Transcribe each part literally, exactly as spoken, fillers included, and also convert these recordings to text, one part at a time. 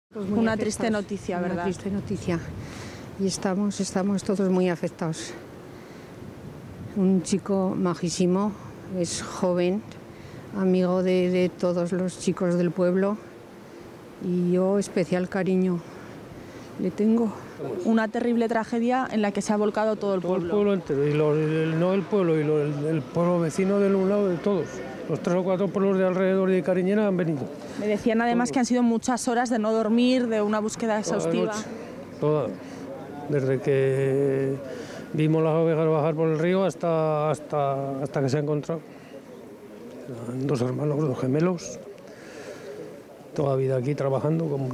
Una triste noticia, ¿verdad? Una triste noticia. Y estamos, estamos todos muy afectados. Un chico majísimo, es joven, amigo de, de todos los chicos del pueblo, y yo especial cariño le tengo. Una terrible tragedia en la que se ha volcado todo el todo pueblo. el pueblo entero, y lo, el, no el pueblo, y lo, el, el pueblo vecino del un lado de todos. Los tres o cuatro pueblos de alrededor de Cariñena han venido. Me decían además que han sido muchas horas de no dormir, de una búsqueda exhaustiva. Toda, desde que vimos las ovejas bajar por el río hasta, hasta, hasta que se ha encontrado. Dos hermanos, dos gemelos, toda vida aquí trabajando. Como...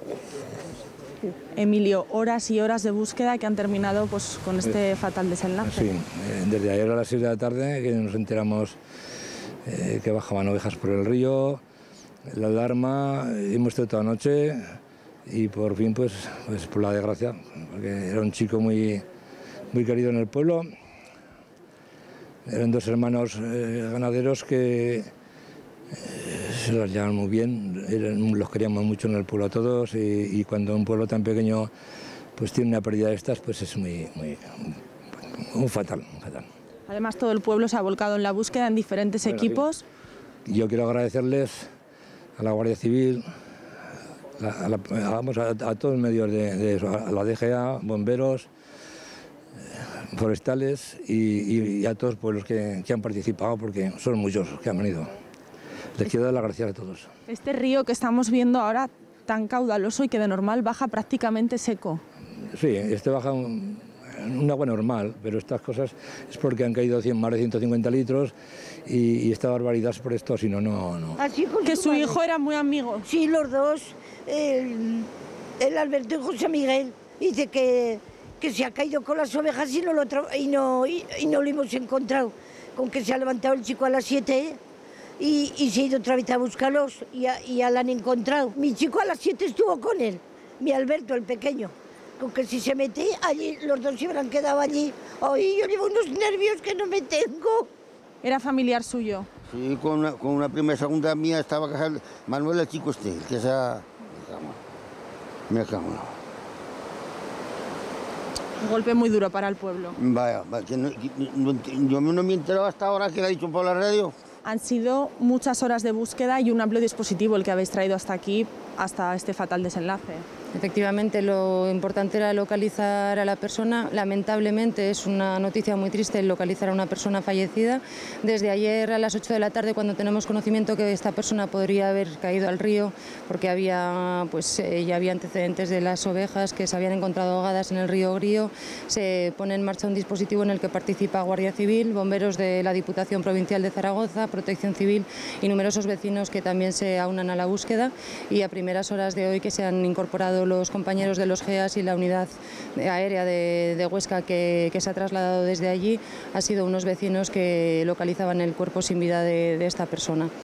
Emilio, horas y horas de búsqueda que han terminado pues, con este eh, fatal desenlace. Sí, eh, desde ayer a las seis de la tarde que nos enteramos eh, que bajaban ovejas por el río, la alarma, hemos estado toda la noche y por fin, pues, pues por la desgracia, porque era un chico muy, muy querido en el pueblo. Eran dos hermanos eh, ganaderos que eh, se los llevaban muy bien, eran, los queríamos mucho en el pueblo a todos, y, y cuando un pueblo tan pequeño pues tiene una pérdida de estas, pues es muy, muy, muy fatal, muy fatal. Además, todo el pueblo se ha volcado en la búsqueda en diferentes bueno, equipos. Yo quiero agradecerles a la Guardia Civil, a, la, vamos, a, a todos los medios de, de eso, a la D G A, bomberos, forestales y, y a todos pues, los que, que han participado, porque son muchos los que han venido. Les quiero dar las gracias a todos. Este río que estamos viendo ahora tan caudaloso y que de normal baja prácticamente seco. Sí, este baja un, un agua normal, pero estas cosas es porque han caído cien, más de ciento cincuenta litros y, y esta barbaridad es por esto, si no, no... no. Así que su su madre. hijo era muy amigo. Sí, los dos, el, el Alberto y José Miguel, dice que, que se ha caído con las ovejas y no lo, y no, y, y no lo hemos encontrado, con que se ha levantado el chico a las siete y, y se ha ido otra vez a buscarlos y ya, y ya la han encontrado. Mi chico a las siete estuvo con él, mi Alberto, el pequeño. Con que si se mete allí, los dos se habrán quedado allí. Ay, yo llevo unos nervios que no me tengo. ¿Era familiar suyo? Sí, con una, con una prima y segunda mía estaba casada. Manuel, el chico este, que esa... Mira cama. Un golpe muy duro para el pueblo. Vaya, que no, que no, yo no me he enterado hasta ahora que le ha dicho por la radio. Han sido muchas horas de búsqueda y un amplio dispositivo el que habéis traído hasta aquí, hasta este fatal desenlace. Efectivamente, lo importante era localizar a la persona. Lamentablemente es una noticia muy triste localizar a una persona fallecida. Desde ayer a las ocho de la tarde, cuando tenemos conocimiento que esta persona podría haber caído al río porque había, pues, eh, ya había antecedentes de las ovejas que se habían encontrado ahogadas en el río Grío, se pone en marcha un dispositivo en el que participa Guardia Civil, bomberos de la Diputación Provincial de Zaragoza, Protección Civil y numerosos vecinos que también se aunan a la búsqueda, y a primeras horas de hoy que se han incorporado los compañeros de los G E A S y la unidad aérea de, de Huesca que, que se ha trasladado desde allí, ha sido unos vecinos que localizaban el cuerpo sin vida de, de esta persona.